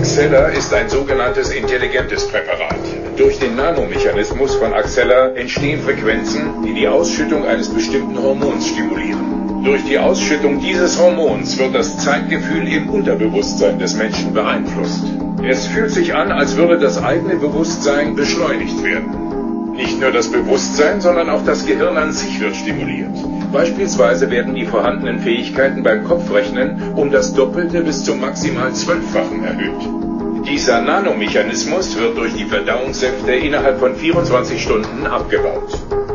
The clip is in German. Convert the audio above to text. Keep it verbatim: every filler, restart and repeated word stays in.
Axella ist ein sogenanntes intelligentes Präparat. Durch den Nanomechanismus von Axella entstehen Frequenzen, die die Ausschüttung eines bestimmten Hormons stimulieren. Durch die Ausschüttung dieses Hormons wird das Zeitgefühl im Unterbewusstsein des Menschen beeinflusst. Es fühlt sich an, als würde das eigene Bewusstsein beschleunigt werden. Nicht nur das Bewusstsein, sondern auch das Gehirn an sich wird stimuliert. Beispielsweise werden die vorhandenen Fähigkeiten beim Kopfrechnen um das Doppelte bis zum maximal Zwölffachen erhöht. Dieser Nanomechanismus wird durch die Verdauungssäfte innerhalb von vierundzwanzig Stunden abgebaut.